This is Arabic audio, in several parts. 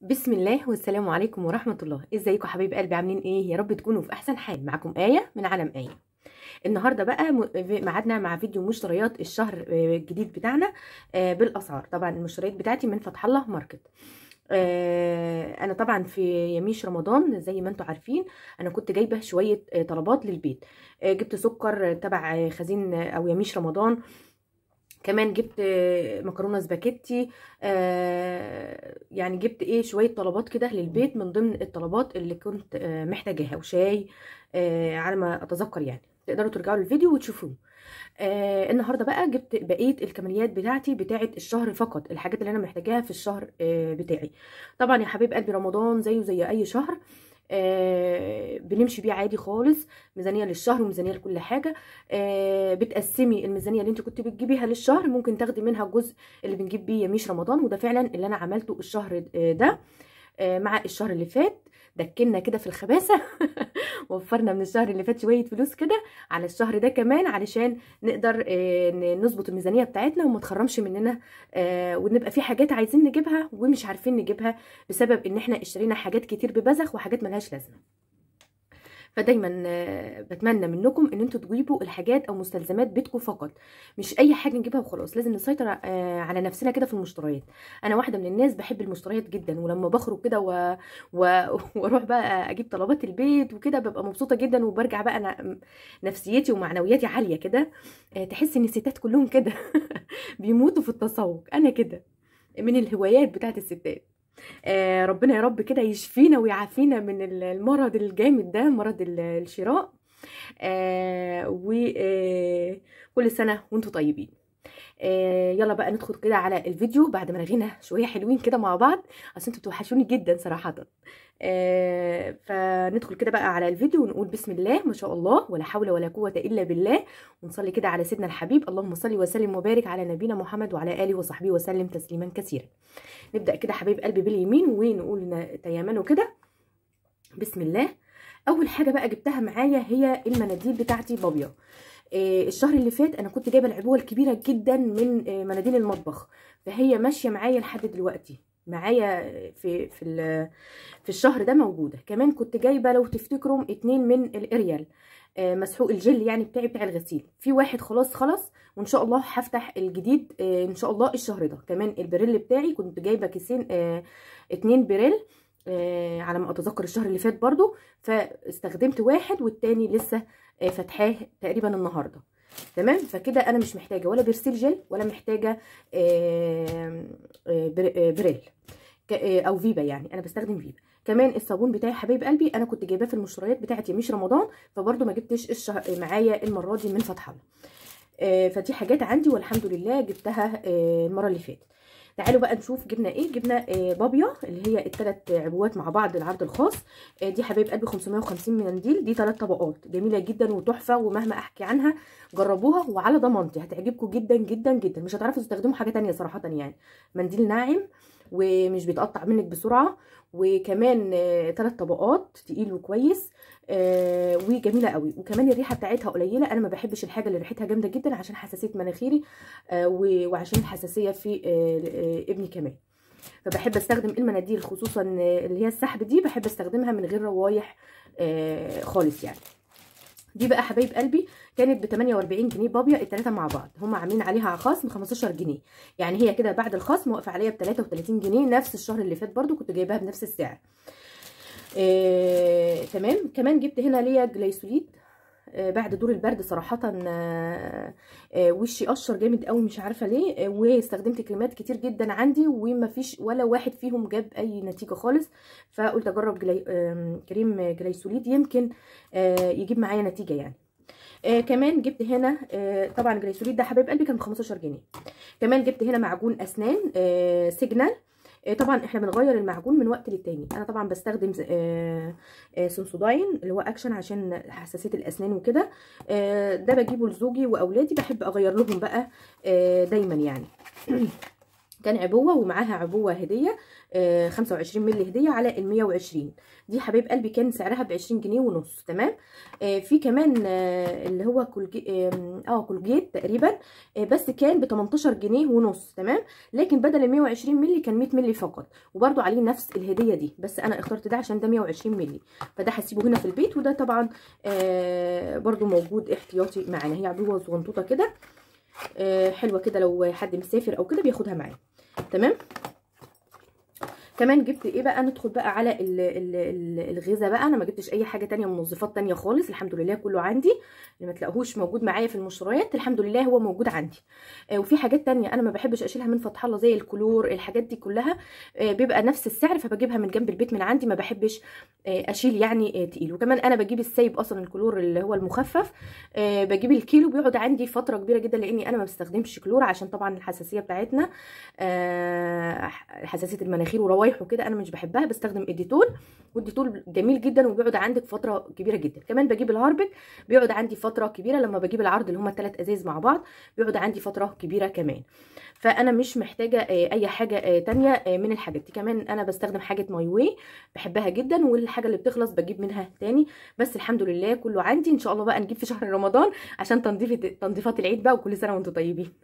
بسم الله والسلام عليكم ورحمة الله. ازيكم حبايب قلبي؟ عاملين ايه؟ يا رب تكونوا في احسن حال. معاكم آية من عالم آية. النهاردة بقى ميعادنا مع فيديو مشتريات الشهر الجديد بتاعنا بالاسعار. طبعا المشتريات بتاعتي من فتح الله ماركت. انا طبعا في يميش رمضان زي ما انتم عارفين انا كنت جايبه شويه طلبات للبيت. جبت سكر تبع خزين او يميش رمضان. كمان جبت مكرونه سباكيتي. يعني جبت شويه طلبات كده للبيت من ضمن الطلبات اللي كنت محتاجاها، وشاي على ما اتذكر. يعني تقدروا ترجعوا للفيديو وتشوفوه. النهارده بقى جبت بقيه الكماليات بتاعتي بتاعه الشهر فقط، الحاجات اللي انا محتاجاها في الشهر بتاعي. طبعا يا حبيب قلبي رمضان زيه زي اي شهر، بنمشي بيه عادي خالص. ميزانيه للشهر وميزانيه لكل حاجه. بتقسمي الميزانيه اللي انت كنت بتجيبيها للشهر، ممكن تاخدي منها الجزء اللي بنجيب بيه يميش رمضان، وده فعلا اللي انا عملته الشهر ده مع الشهر اللي فات. دكنا كده في الخباثه وفرنا من الشهر اللي فات شويه فلوس كده على الشهر ده كمان، علشان نقدر نظبط الميزانيه بتاعتنا وما تخرمش مننا، ونبقى في حاجات عايزين نجيبها ومش عارفين نجيبها بسبب ان احنا اشترينا حاجات كتير ببذخ وحاجات ملهاش لازمه. فدايما بتمنى منكم ان انتوا تجيبوا الحاجات او مستلزمات بيتكم فقط، مش اي حاجه نجيبها وخلاص. لازم نسيطر على نفسنا كده في المشتريات. انا واحده من الناس بحب المشتريات جدا، ولما بخرج كده واروح بقى اجيب طلبات البيت وكده ببقى مبسوطه جدا، وبرجع بقى أنا نفسيتي ومعنوياتي عاليه كده. تحس ان الستات كلهم كده بيموتوا في التسوق. انا كده من الهوايات بتاعت الستات. ربنا يا رب كده يشفينا ويعافينا من المرض الجامد ده، مرض الشراء. وكل سنة وانتم طيبين. يلا بقى ندخل كده على الفيديو بعد ما رغينا شويه حلوين كده مع بعض، اصل انتوا بتوحشوني جدا صراحه. فندخل كده بقى على الفيديو ونقول بسم الله ما شاء الله ولا حول ولا قوه الا بالله، ونصلي كده على سيدنا الحبيب. اللهم صل وسلم وبارك على نبينا محمد وعلى اله وصحبه وسلم تسليما كثيرا. نبدا كده حبيب قلبي باليمين ونقول تيامنوا كده بسم الله. اول حاجه بقى جبتها معايا هي المناديل بتاعتي بابيا. الشهر اللي فات انا كنت جايبه العبوه الكبيره جدا من مناديل المطبخ، فهي ماشيه معايا لحد دلوقتي معايا في الشهر ده موجوده. كمان كنت جايبه لو تفتكروا 2 من الاريال مسحوق الجل يعني بتاع الغسيل. في واحد خلاص وان شاء الله هفتح الجديد ان شاء الله الشهر ده. كمان البريل بتاعي كنت جايبه كيسين 2 بريل على ما اتذكر الشهر اللي فات برضو، فاستخدمت واحد والتاني لسه فتحاه تقريبا النهارده. تمام، فكده انا مش محتاجه ولا برسيل جل ولا محتاجه بريل او فيبا. يعني انا بستخدم فيبا. كمان الصابون بتاعي حبايب قلبي انا كنت جايباه في المشتريات بتاعت يميش رمضان، فبرضو ما جبتش معايا المره دي من فتح الله. فدي حاجات عندي والحمد لله جبتها المره اللي فاتت. تعالوا بقى نشوف جبنا ايه. جبنا بابيا اللي هي ال3 عبوات مع بعض العرض الخاص. دي حبايب قلبي 550 منديل، دي 3 طبقات جميله جدا وتحفه، ومهما احكي عنها جربوها وعلى ضمانتي هتعجبكم جدا جدا جدا. مش هتعرفوا تستخدموا حاجه تانية صراحه. يعني منديل ناعم ومش بيتقطع منك بسرعه، وكمان 3 طبقات تقيل وكويس وجميله قوي. وكمان الريحه بتاعتها قليله، انا ما بحبش الحاجه اللي ريحتها جامده جدا عشان حساسيه مناخيري وعشان الحساسيه في ابني كمان. فبحب استخدم المناديل خصوصا اللي هي السحب دي، بحب استخدمها من غير روايح خالص يعني. دي بقى حبايب قلبي كانت ب 48 جنيه بابيا ال3 مع بعض. هم عاملين عليها خصم 15 جنيه، يعني هي كده بعد الخصم واقفه عليا ب 33 جنيه، نفس الشهر اللي فات برضو كنت جايباها بنفس السعر. تمام. كمان جبت هنا ليا جليسوليد بعد دور البرد صراحه. وشي قشر جامد قوي مش عارفه ليه، واستخدمت كريمات كتير جدا عندي وما فيش ولا واحد فيهم جاب اي نتيجه خالص، فقلت اجرب كريم جليسوليد يمكن يجيب معايا نتيجه يعني. كمان جبت هنا طبعا جليسوليد ده حبايب قلبي كان ب 15 جنيه. كمان جبت هنا معجون اسنان سيجنال. طبعا احنا بنغير المعجون من وقت للتاني. انا طبعا بستخدم سنسوداين اللي هو اكشن عشان حساسيه الاسنان وكده. ده بجيبه لزوجي واولادي، بحب اغير لهم بقى دايما يعني. كان عبوه ومعاها عبوه هديه 25 مللي هديه على ال 120. دي حبايب قلبي كان سعرها ب20 جنيه ونص. تمام. في كمان اللي هو كولجيت تقريبا، بس كان ب 18 جنيه ونص. تمام. لكن بدل ال 120 مللي كان 100 مللي فقط، وبرده عليه نفس الهديه دي، بس انا اخترت ده عشان ده 120 مللي، فده هسيبه هنا في البيت. وده طبعا برده موجود احتياطي معانا. هي عبوه صغنطوطه كده حلوه كده، لو حد مسافر او كده بياخدها معاه. تمام. كمان جبت ايه بقى، ندخل بقى على الغذاء بقى. انا ما جبتش اي حاجه تانية، منظفات تانية خالص، الحمد لله كله عندي. اللي ما تلاقوهوش موجود معايا في المشتريات الحمد لله هو موجود عندي. وفي حاجات تانية انا ما بحبش اشيلها من فتح الله، زي الكلور، الحاجات دي كلها بيبقى نفس السعر، فبجيبها من جنب البيت من عندي، ما بحبش اشيل يعني تقيل. وكمان انا بجيب السايب اصلا، الكلور اللي هو المخفف، بجيب الكيلو بيقعد عندي فتره كبيره جدا، لاني انا ما بستخدمش كلور عشان طبعا الحساسيه بتاعتنا، حساسيه المناخير وروايح وكده، انا مش بحبها. بستخدم الديتول، والديتول جميل جدا وبيقعد عندك فتره كبيره جدا. كمان بجيب الهاربك، بيقعد عندي فتره كبيره. لما بجيب العرض اللي هما 3 ازاز مع بعض بيقعد عندي فتره كبيره كمان. فانا مش محتاجه اي حاجه تانية من الحاجات دي. كمان انا بستخدم حاجه ماي واي بحبها جدا، والحاجه اللي بتخلص بجيب منها تاني. بس الحمد لله كله عندي. ان شاء الله بقى نجيب في شهر رمضان عشان تنظيفات العيد بقى، وكل سنه وانتم طيبين.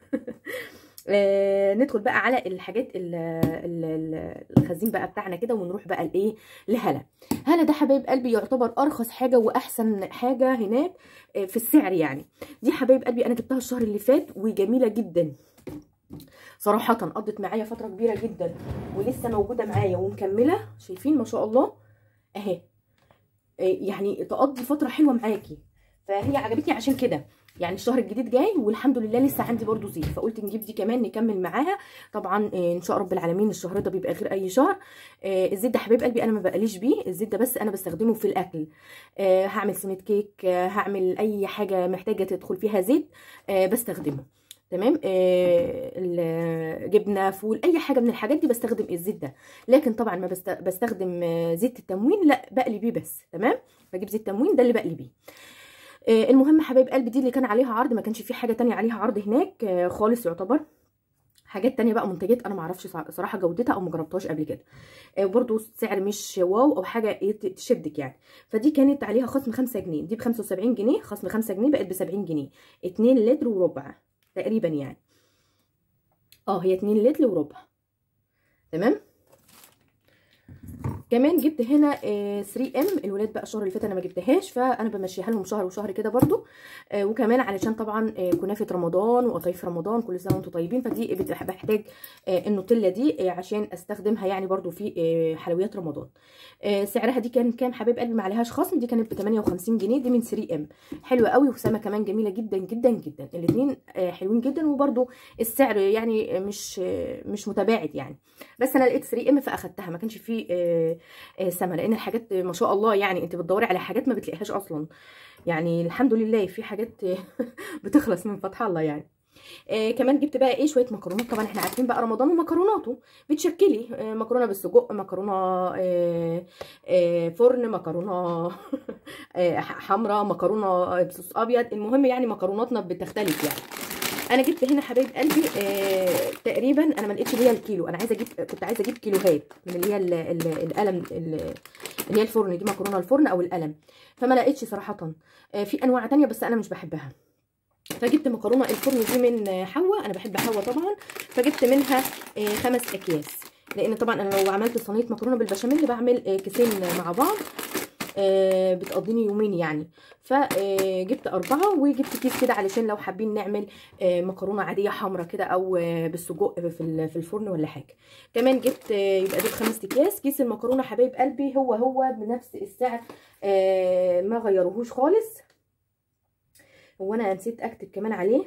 ندخل بقى على الحاجات الخزين بقى بتاعنا كده، ونروح بقى لايه، لهلا. هلا ده حبايب قلبي يعتبر ارخص حاجه واحسن حاجه هناك في السعر يعني. دي حبايب قلبي انا جبتها الشهر اللي فات وجميله جدا صراحه، قضت معايا فتره كبيره جدا ولسه موجوده معايا ومكمله. شايفين ما شاء الله اهي، يعني تقضي فتره حلوه معاكي. فهي عجبتني عشان كده يعني. الشهر الجديد جاي والحمد لله لسه عندي برضو زيت، فقلت نجيب دي كمان نكمل معاها. طبعا ان شاء رب العالمين الشهر ده بيبقى غير اي شهر. الزيت ده حبيب قلبي انا ما بقليش بيه، الزيت ده بس انا بستخدمه في الاكل. هعمل صينيه كيك، هعمل اي حاجه محتاجه تدخل فيها زيت بستخدمه. تمام. جبنه، فول، اي حاجه من الحاجات دي بستخدم الزيت ده. لكن طبعا ما بستخدم زيت التموين، لا بقلي بيه بس. تمام. بجيب زيت تموين ده اللي بقلي بيه. المهم حبايب قلبي دي اللي كان عليها عرض، ما كانش في حاجه تانية عليها عرض هناك خالص يعتبر. حاجات تانية بقى منتجات انا معرفش صراحه جودتها او مجربتهاش قبل كده. برضو سعر مش واو او حاجه تشدك يعني. فدي كانت عليها خصم 5 جنيه، دي ب 75 جنيه، خصم 5 جنيه بقت ب 70 جنيه. 2 لتر وربع تقريبا يعني. هي 2 لتر وربع. تمام. كمان جبت هنا 3 ام الولاد بقى الشهر اللي فات انا ما جبتهاش، فانا بمشيها لهم شهر وشهر كده برضو. وكمان علشان طبعا كنافه رمضان وقطايف رمضان، كل سنه وانتم طيبين. فدي بحتاج النوتيلا دي عشان استخدمها يعني برضو في حلويات رمضان. سعرها دي كان كام حبايب قلبي، ما عليهاش خصم، دي كانت ب 58 جنيه. دي من 3 ام حلوه قوي، وسامه كمان جميله جدا جدا جدا. الاثنين حلوين جدا، وبرضو السعر يعني مش متباعد يعني. بس انا لقيت 3 ام فاخدتها، ما كانش فيه سما، لان الحاجات ما شاء الله يعني انت بتدوري على حاجات ما بتلاقيهاش اصلا يعني. الحمد لله في حاجات بتخلص من فتح الله يعني. كمان جبت بقى شويه مكرونات. طبعا احنا عارفين بقى رمضان ومكروناته، بتشكلي مكرونه بالسجق، مكرونه فرن، مكرونه حمراء، مكرونه بصوص ابيض. المهم يعني مكروناتنا بتختلف يعني. انا جبت هنا حبايب قلبي تقريبا انا ما لقيتش اللي هي الكيلو، انا كنت عايزه اجيب كيلوهات من اللي هي القلم اللي هي الفرن دي، مكرونه الفرن او القلم، فما لقيتش صراحه. في انواع تانية بس انا مش بحبها. فجبت مكرونه الفرن دي من حوا، انا بحب حوا طبعا، فجبت منها 5 اكياس. لان طبعا انا لو عملت صينيه مكرونه بالبشاميل بعمل كيسين مع بعض، بتقضيني يومين يعني. فجبت 4 وجبت كيس كده علشان لو حابين نعمل مكرونه عاديه حمرا كده، او بالسجق في الفرن ولا حاجه. كمان جبت يبقى دول 5 اكياس. كيس المكرونه حبايب قلبي هو بنفس السعر، ما غيروهوش خالص. هو انا نسيت اكتب كمان عليه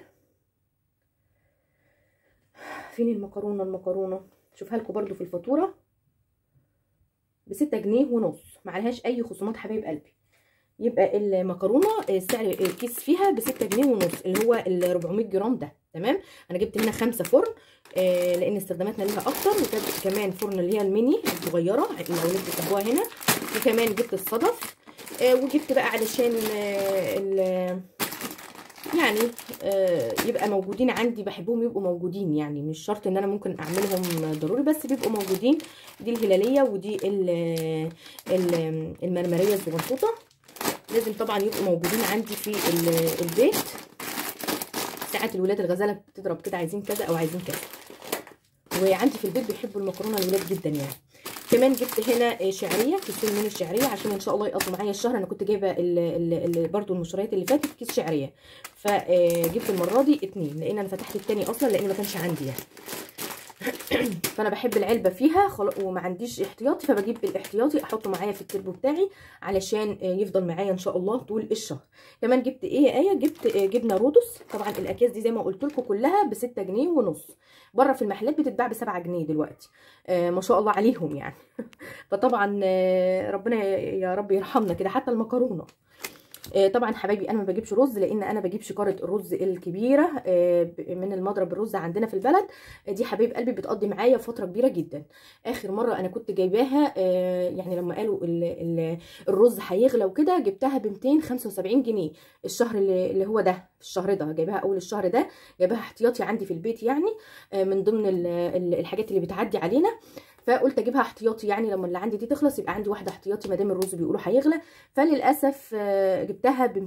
فين المكرونه شوفها لكم برده في الفاتوره، ب6 جنيه ونص، معلهاش اي خصومات حبايب قلبي. يبقى المكرونه سعر الكيس فيها ب6 جنيه ونص، اللي هو ال 400 جرام ده. تمام. انا جبت هنا 5 فرن لان استخداماتنا ليها اكتر، وجبت كمان فرن اللي هي الميني الصغيره الاولاد بيحبوها هنا، وكمان جبت الصدف. وجبت بقى علشان يعني يبقى موجودين عندي، بحبهم يبقوا موجودين، يعني مش شرط ان انا ممكن اعملهم ضروري، بس بيبقوا موجودين. دي الهلاليه ودي المرمريه الزغنطوطه، لازم طبعا يبقوا موجودين عندي في البيت. ساعات الولاد الغزاله بتضرب كده عايزين كذا او عايزين كذا، وعندي في البيت بيحبوا المكرونه الولاد جدا يعني. كمان جبت هنا شعريه، كيسين من الشعريه عشان ان شاء الله يقضوا معايا الشهر. انا كنت جايبه برده المشتريات اللي فاتت كيس شعريه، فجبت المره دي 2 لان انا فتحت التاني اصلا لان ما كانش عندي يعني. فانا بحب العلبه فيها وما عنديش احتياطي، فبجيب الاحتياطي احطه معايا في التربو بتاعي علشان يفضل معايا ان شاء الله طول الشهر. كمان جبت ايه يا ايه؟ جبت جبنه رودس. طبعا الاكياس دي زي ما قلت لكم كلها ب6 جنيه ونص، بره في المحلات بتتباع ب7 جنيه دلوقتي. ما شاء الله عليهم يعني. فطبعا ربنا يا رب يرحمنا كده. حتى المكرونه طبعا حبايبي انا ما بجيبش رز، لان انا بجيب شكاره الرز الكبيره من المضرب الرز عندنا في البلد. دي حبايب قلبي بتقضي معايا فتره كبيره جدا. اخر مره انا كنت جايباها يعني لما قالوا الرز هيغلى وكده، جبتها ب 275 جنيه الشهر اللي هو ده. في الشهر ده جايباها اول الشهر ده، جايباها احتياطي عندي في البيت يعني، من ضمن الحاجات اللي بتعدي علينا. فقلت اجيبها احتياطي يعني لما اللي عندي دي تخلص يبقى عندي واحده احتياطي ما دام الرز بيقولوا هيغلى. فللاسف جبتها ب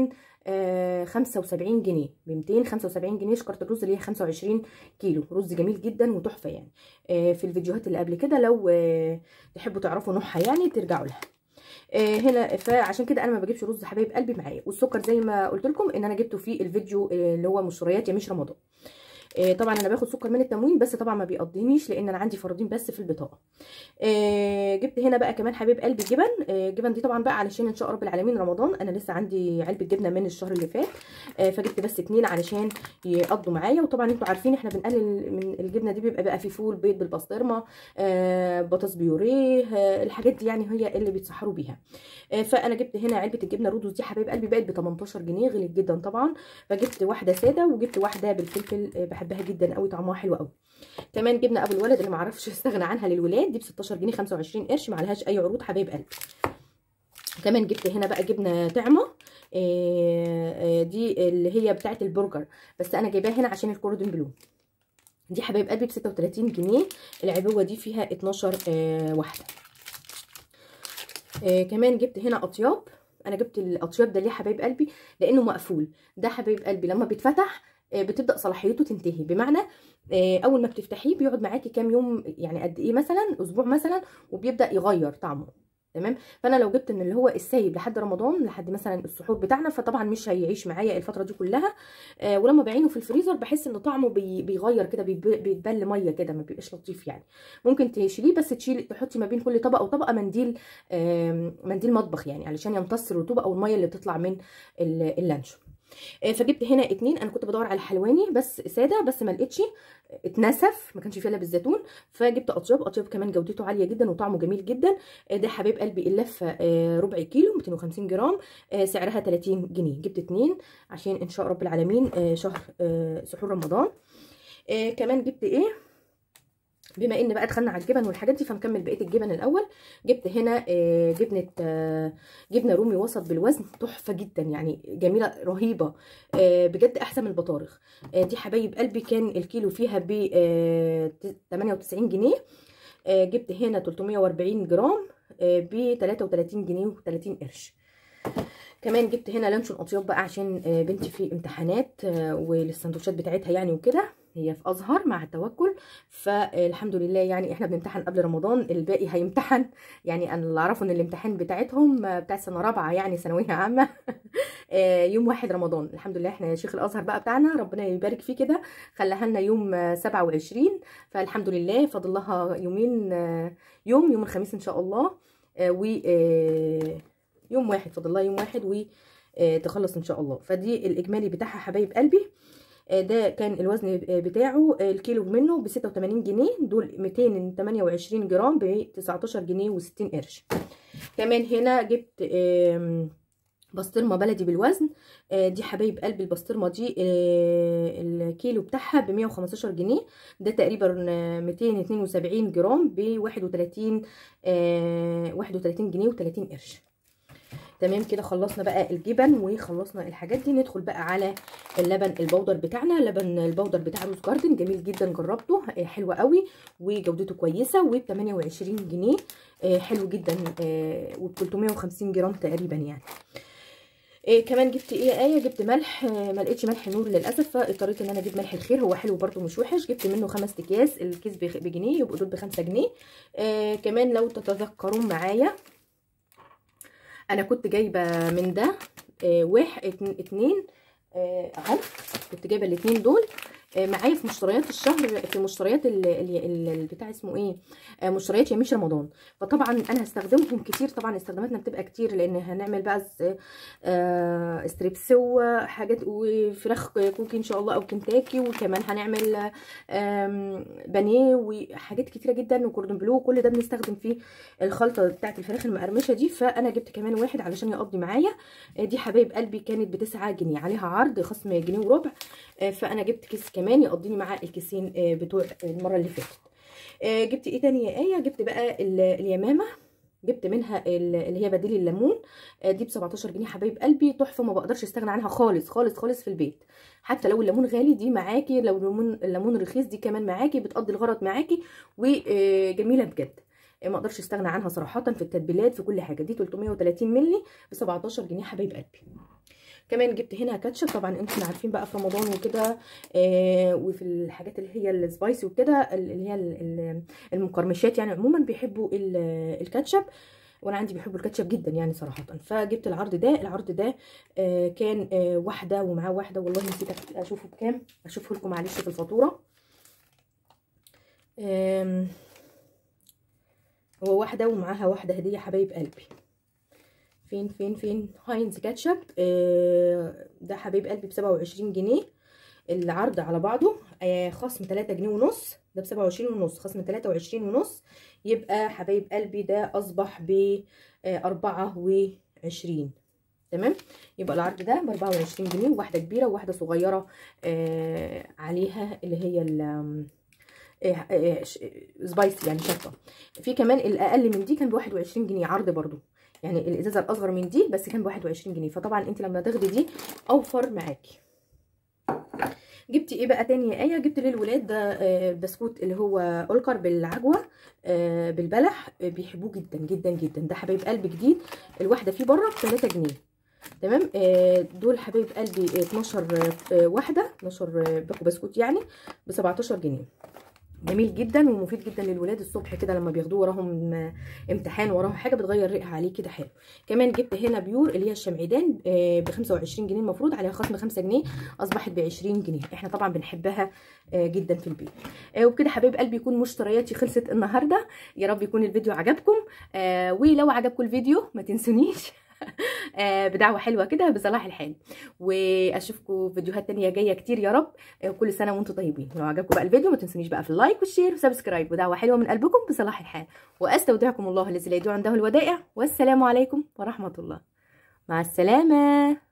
275 جنيه، ب 275 جنيه شكاره الرز اللي هي 25 كيلو. رز جميل جدا وتحفه يعني. في الفيديوهات اللي قبل كده لو تحبوا تعرفوا نوعها يعني ترجعوا لها. هنا فعشان كده انا ما بجيبش رز حبايب قلبي معايا. والسكر زي ما قلت لكم ان انا جبته في الفيديو اللي هو مشتريات يا مش رمضان. طبعا انا باخد سكر من التموين، بس طبعا ما بيقضينيش لان انا عندي فردين بس في البطاقه. جبت هنا بقى كمان حبيب قلبي جبن. جبن دي طبعا بقى علشان ان شاء رب العالمين رمضان. انا لسه عندي علبه جبنه من الشهر اللي فات، فجبت بس 2 علشان يقضوا معايا. وطبعا انتوا عارفين احنا بنقلل من الجبنه دي، بيبقى بقى في فول بيض بالبسطرمه، بطاطس بيوريه، الحاجات دي يعني هي اللي بيتسحروا بيها. فانا جبت هنا علبه الجبنه رودوس دي حبايب قلبي بقت ب 18 جنيه، غليت جدا طبعا. فجبت واحده ساده وجبت واحده بالفلفل، بحبها جدا قوي، طعمها حلو قوي. كمان جبنه ابو الولد اللي ما اعرفش استغنى عنها للولاد، دي ب 16 جنيه 25 قرش، ما عليهاش اي عروض حبايب قلبي. كمان جبت هنا بقى جبنه طعمه، دي اللي هي بتاعه البرجر، بس انا جايباها هنا عشان الكوردون بلو. دي حبايب قلبي ب 36 جنيه، العبوه دي فيها 12 واحده. كمان جبت هنا اطياب. انا جبت الاطياب ده ليه حبايب قلبي؟ لانه مقفول. ده حبايب قلبي لما بيتفتح بتبدا صلاحيته تنتهي، بمعنى اول ما بتفتحيه بيقعد معاكي كام يوم، يعني قد ايه، مثلا اسبوع مثلا، وبيبدا يغير طعمه. تمام. فانا لو جبت من اللي هو السايب لحد رمضان، لحد مثلا السحور بتاعنا، فطبعا مش هيعيش معايا الفتره دي كلها. ولما بعينه في الفريزر بحس ان طعمه بيغير كده، بيتبل ميه كده، ما بيبقاش لطيف يعني. ممكن تشيليه، بس تحطي ما بين كل طبقه وطبقه منديل مطبخ يعني، علشان يمتص الرطوبه او الميه اللي بتطلع من اللانشون. فجبت هنا 2. انا كنت بدور على حلواني بس ساده، بس ما لقيتش، اتنسف، ما كانش فيه الا بالزيتون. فجبت اطياب كمان جودته عاليه جدا وطعمه جميل جدا. ده حبيب قلبي اللفه ربع كيلو 250 جرام، سعرها 30 جنيه. جبت 2 عشان ان شاء رب العالمين شهر سحور رمضان. كمان جبت ايه، بما ان بقى دخلنا على الجبن والحاجات دي فنكمل بقيه الجبن الاول. جبت هنا جبنه رومي وسط بالوزن، تحفه جدا يعني، جميله رهيبه بجد، احسن من البطارخ. دي حبايب قلبي كان الكيلو فيها ب 98 جنيه. جبت هنا 340 جرام ب 33 جنيه و30 قرش. كمان جبت هنا لانشون اطياب بقى عشان بنتي في امتحانات والسندوتشات بتاعتها يعني وكده، هي في ازهر مع التوكل، فالحمد لله يعني احنا بنمتحن قبل رمضان، الباقي هيمتحن يعني. انا اللي اعرفه ان الامتحان بتاعتهم بتاع سنه رابعه يعني ثانويه عامه يوم 1 رمضان. الحمد لله احنا شيخ الازهر بقى بتاعنا ربنا يبارك فيه كده خلاها لنا يوم 27، فالحمد لله فاضل لها يومين، يوم الخميس ان شاء الله، و يوم 1 فاضل لها يوم 1 وتخلص ان شاء الله. فدي الاجمالي بتاعها حبايب قلبي. ده كان الوزن بتاعه الكيلو منه ب 86 جنيه، دول 228 جرام ب 19 جنيه و60 قرش. كمان هنا جبت بسطرمه بلدي بالوزن. دي حبايب قلبي البسطرمه دي الكيلو بتاعها ب 115 جنيه، ده تقريبا 272 جرام ب 31 جنيه و30 قرش. تمام كده خلصنا بقى الجبن وخلصنا الحاجات دي. ندخل بقى على اللبن البودر بتاعنا. لبن البودر بتاع روز جاردن جميل جدا، جربته حلو قوي وجودته كويسه، وب 28 جنيه حلو جدا، وب 350 جرام تقريبا يعني. كمان جبت جبت ملح، ما لقيتش ملح نور للاسف، فاضطريت ان انا اجيب ملح الخير، هو حلو برده مش وحش. جبت منه 5 اكياس، الكيس بجنيه، يبقوا دول ب5 جنيه. كمان لو تتذكرون معايا انا كنت جايبه من ده واحد اتنين اهو، كنت جايبه الاتنين دول معايا في مشتريات الشهر، في مشتريات بتاع اسمه ايه، مشتريات يميش رمضان. فطبعا انا هستخدمهم كتير، طبعا استخداماتنا بتبقى كتير لان هنعمل بقى ستريبس وحاجات وفراخ كوكي ان شاء الله او كنتاكي، وكمان هنعمل بانيه وحاجات كتيره جدا وكوردون بلو، كل ده بنستخدم فيه الخلطه بتاعت الفراخ المقرمشه دي. فانا جبت كمان واحد علشان يقضي معايا. دي حبايب قلبي كانت ب9 جنيه، عليها عرض خصم جنيه وربع، فانا جبت كيس كمان يقضيني معاه الكيسين بتوع المره اللي فاتت. جبت ايه تاني يا جبت بقى اليمامه، جبت منها اللي هي بديل الليمون، دي ب17 جنيه حبايب قلبي، تحفه ما بقدرش استغنى عنها خالص خالص خالص في البيت. حتى لو الليمون غالي دي معاكي، لو الليمون رخيص دي كمان معاكي، بتقضي الغرض معاكي وجميله بجد، ما اقدرش استغنى عنها صراحه في التتبيلات في كل حاجه. دي 330 مللي ب17 جنيه حبايب قلبي. كمان جبت هنا كاتشب، طبعا انتم عارفين بقى في رمضان وكده وفي الحاجات اللي هي السبايسي وكده، اللي هي المقرمشات يعني عموما بيحبوا الكاتشب، وانا عندي بيحبوا الكاتشب جدا يعني صراحه. فجبت العرض ده، العرض ده كان واحده ومعاه واحده، والله نسيت اشوفه بكام، اشوفه لكم معلش في الفاتوره. هو واحده ومعاها واحده هديه حبايب قلبي. فين هاينز كاتشب، ده حبيب قلبي ب27 جنيه العرض على بعضه، خصم 3 جنيه ونص، ده ب27 ونص خصم 23 ونص، يبقى حبايب قلبي ده اصبح ب24. تمام، يبقى العرض ده ب24 جنيه، واحده كبيره وواحده صغيره عليها اللي هي سبايسي يعني شطه. في كمان الاقل من دي كان ب21 جنيه عرض برضو، يعني الازازه الاصغر من دي بس كان ب21 جنيه، فطبعا انت لما تاخدي دي اوفر معاكي. جبت ايه بقى تاني يا جبت للولاد ده بسكوت اللي هو اولكر بالعجوه بالبلح، بيحبوه جدا جدا جدا، ده حبايب قلبي جديد، الواحده فيه بره ب3 جنيه. تمام، دول حبايب قلبي 12 واحده، 12 باكو بسكوت يعني ب17 جنيه. جميل جدا ومفيد جدا للولاد الصبح كده لما بياخدوه وراهم امتحان وراهم حاجه بتغير ريقها عليه كده حلو. كمان جبت هنا بيور اللي هي الشمعدان ب25 جنيه، المفروض عليها خصم 5 جنيه، اصبحت ب20 جنيه. احنا طبعا بنحبها جدا في البيت. وبكده حبايب قلبي يكون مشترياتي خلصت النهارده، يا رب يكون الفيديو عجبكم، ولو عجبكم الفيديو ما تنسونيش بدعوه حلوه كده بصلاح الحال، واشوفكم فيديوهات تانية جايه كتير يا رب. كل سنه وانتم طيبين. لو عجبكم بقى الفيديو ما تنسونيش بقى في اللايك والشير وسبسكرايب، ودعوه حلوه من قلبكم بصلاح الحال. واستودعكم الله الذي لا يضيع عنده الودائع، والسلام عليكم ورحمه الله، مع السلامه.